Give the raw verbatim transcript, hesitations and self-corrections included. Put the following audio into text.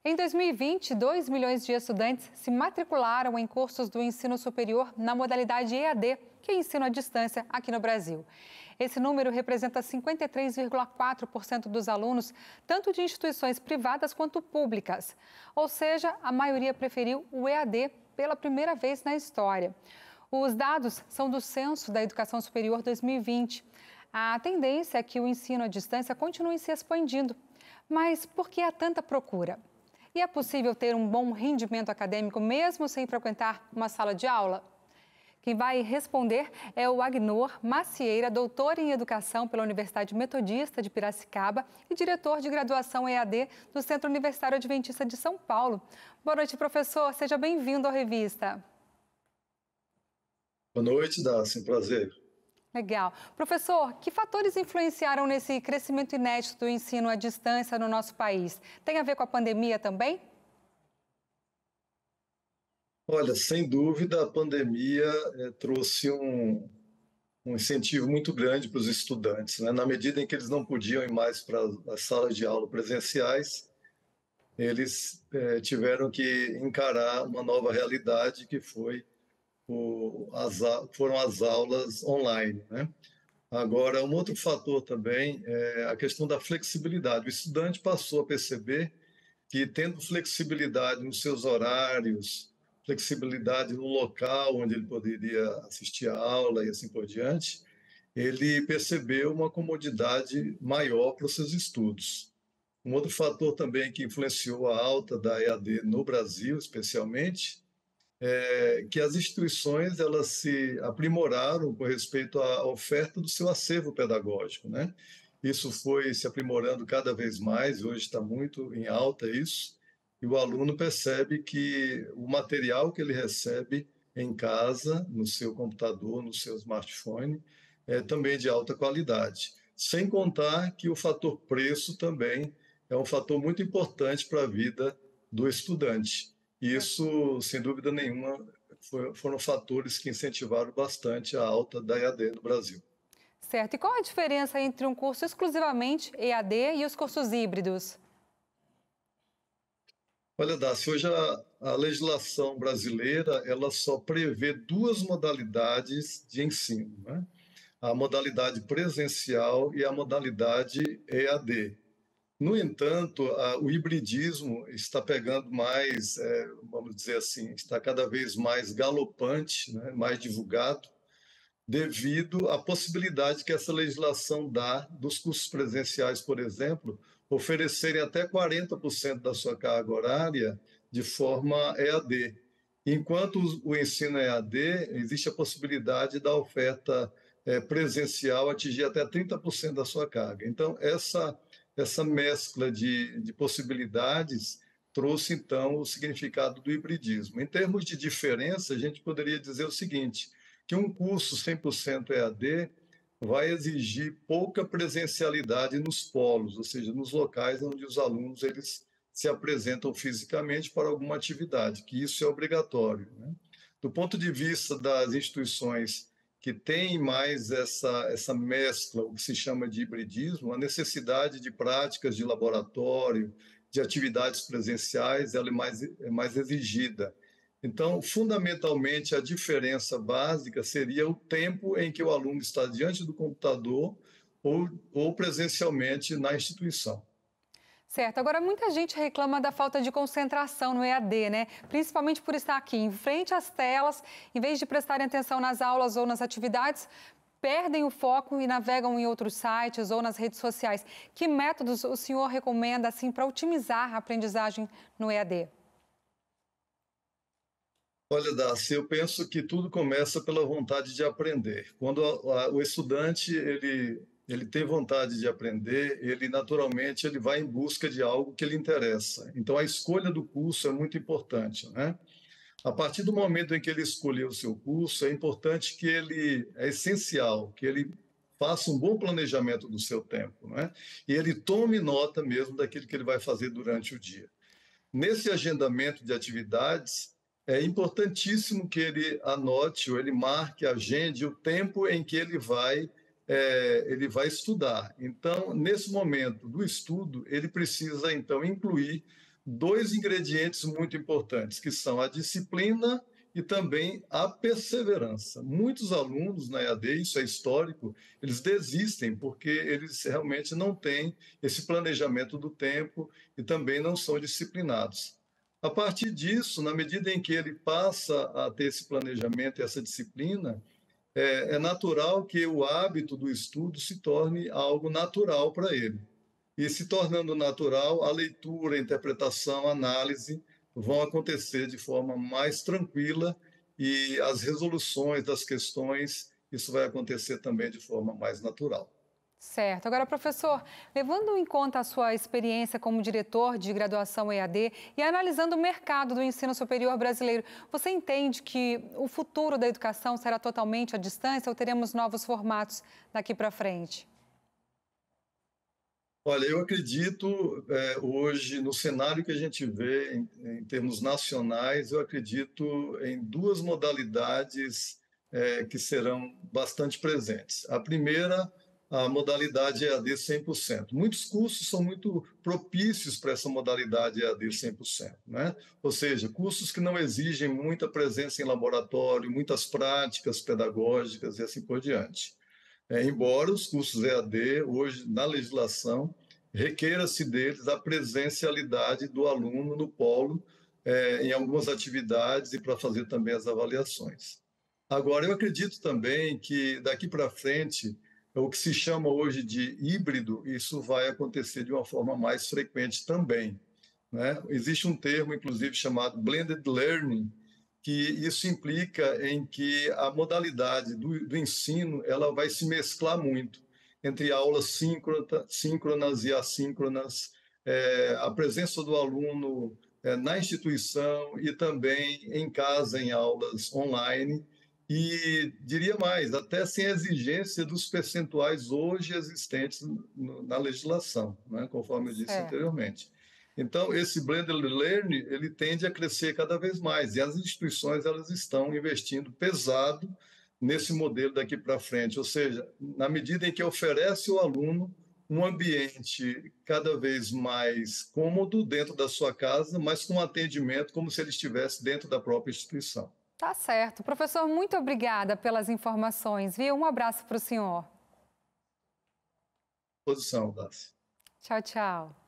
Em dois mil e vinte, dois milhões de estudantes se matricularam em cursos do ensino superior na modalidade E A D, que é ensino à distância aqui no Brasil. Esse número representa cinquenta e três vírgula quatro por cento dos alunos, tanto de instituições privadas quanto públicas. Ou seja, a maioria preferiu o E A D pela primeira vez na história. Os dados são do Censo da Educação Superior dois mil e vinte. A tendência é que o ensino à distância continue se expandindo. Mas por que há tanta procura? E é possível ter um bom rendimento acadêmico mesmo sem frequentar uma sala de aula? Quem vai responder é o Agnor Macieira, doutor em Educação pela Universidade Metodista de Piracicaba e diretor de graduação E A D do Centro Universitário Adventista de São Paulo. Boa noite, professor. Seja bem-vindo à revista. Boa noite, Dácia. Um prazer. Legal. Professor, que fatores influenciaram nesse crescimento inédito do ensino à distância no nosso país? Tem a ver com a pandemia também? Olha, sem dúvida, a pandemia é, trouxe um, um incentivo muito grande para os estudantes, né? Na medida em que eles não podiam ir mais para as salas de aula presenciais, eles é, tiveram que encarar uma nova realidade que foi o, as, foram as aulas online, né? Agora, um outro fator também é a questão da flexibilidade. O estudante passou a perceber que, tendo flexibilidade nos seus horários, flexibilidade no local onde ele poderia assistir a aula e assim por diante, ele percebeu uma comodidade maior para os seus estudos. Um outro fator também que influenciou a alta da E A D no Brasil, especialmente, é que as instituições elas se aprimoraram com respeito à oferta do seu acervo pedagógico, né? Isso foi se aprimorando cada vez mais, hoje está muito em alta isso, e o aluno percebe que o material que ele recebe em casa, no seu computador, no seu smartphone, é também de alta qualidade. Sem contar que o fator preço também é um fator muito importante para a vida do estudante. E isso, sem dúvida nenhuma, foram fatores que incentivaram bastante a alta da E A D no Brasil. Certo. E qual a diferença entre um curso exclusivamente E A D e os cursos híbridos? Olha, Dácia, hoje a, a legislação brasileira ela só prevê duas modalidades de ensino, né? A modalidade presencial e a modalidade E A D. No entanto, a, o hibridismo está pegando mais, é, vamos dizer assim, está cada vez mais galopante, né, mais divulgado, devido à possibilidade que essa legislação dá dos cursos presenciais, por exemplo, oferecerem até quarenta por cento da sua carga horária de forma E A D. Enquanto o ensino E A D, existe a possibilidade da oferta é, presencial atingir até trinta por cento da sua carga. Então, essa, essa mescla de, de possibilidades trouxe, então, o significado do hibridismo. Em termos de diferença, a gente poderia dizer o seguinte, que um curso cem por cento E A D vai exigir pouca presencialidade nos polos, ou seja, nos locais onde os alunos eles se apresentam fisicamente para alguma atividade, que isso é obrigatório, né? Do ponto de vista das instituições que têm mais essa, essa mescla, o que se chama de hibridismo, a necessidade de práticas de laboratório, de atividades presenciais, ela é mais, é mais exigida. Então, fundamentalmente, a diferença básica seria o tempo em que o aluno está diante do computador ou, ou presencialmente na instituição. Certo. Agora, muita gente reclama da falta de concentração no E A D, né? Principalmente por estar aqui em frente às telas, em vez de prestarem atenção nas aulas ou nas atividades, perdem o foco e navegam em outros sites ou nas redes sociais. Que métodos o senhor recomenda, assim, para otimizar a aprendizagem no E A D? Olha, Darcy, eu penso que tudo começa pela vontade de aprender. Quando a, a, o estudante ele, ele tem vontade de aprender, ele naturalmente ele vai em busca de algo que lhe interessa. Então, a escolha do curso é muito importante, né? A partir do momento em que ele escolheu o seu curso, é importante que ele, é essencial, que ele faça um bom planejamento do seu tempo, né? E ele tome nota mesmo daquilo que ele vai fazer durante o dia. Nesse agendamento de atividades, é importantíssimo que ele anote ou ele marque, agende o tempo em que ele vai, é, ele vai estudar. Então, nesse momento do estudo, ele precisa, então, incluir dois ingredientes muito importantes, que são a disciplina e também a perseverança. Muitos alunos na E A D, isso é histórico, eles desistem porque eles realmente não têm esse planejamento do tempo e também não são disciplinados. A partir disso, na medida em que ele passa a ter esse planejamento e essa disciplina, é, é natural que o hábito do estudo se torne algo natural para ele. E se tornando natural, a leitura, a interpretação, a análise vão acontecer de forma mais tranquila e as resoluções das questões, isso vai acontecer também de forma mais natural. Certo. Agora, professor, levando em conta a sua experiência como diretor de graduação E A D e analisando o mercado do ensino superior brasileiro, você entende que o futuro da educação será totalmente à distância ou teremos novos formatos daqui para frente? Olha, eu acredito, eh, hoje, no cenário que a gente vê em, em termos nacionais, eu acredito em duas modalidades, eh, que serão bastante presentes. A primeira, a modalidade E A D cem por cento. Muitos cursos são muito propícios para essa modalidade E A D cem por cento, né? Ou seja, cursos que não exigem muita presença em laboratório, muitas práticas pedagógicas e assim por diante. É, embora os cursos E A D, hoje, na legislação, requeira-se deles a presencialidade do aluno no polo, é, em algumas atividades e para fazer também as avaliações. Agora, eu acredito também que daqui para frente, o que se chama hoje de híbrido, isso vai acontecer de uma forma mais frequente também, né? Existe um termo, inclusive, chamado blended learning, que isso implica em que a modalidade do, do ensino ela vai se mesclar muito entre aulas síncrona, síncronas e assíncronas, é, a presença do aluno é, na instituição e também em casa, em aulas online, e diria mais, até sem exigência dos percentuais hoje existentes no, na legislação, né, conforme eu disse Certo. anteriormente. Então, esse blended learning, ele tende a crescer cada vez mais, e as instituições elas estão investindo pesado nesse modelo daqui para frente, ou seja, na medida em que oferece ao aluno um ambiente cada vez mais cômodo dentro da sua casa, mas com atendimento como se ele estivesse dentro da própria instituição. Tá certo. Professor, muito obrigada pelas informações, viu? Um abraço para o senhor. Posição, Dácia. Tchau, tchau.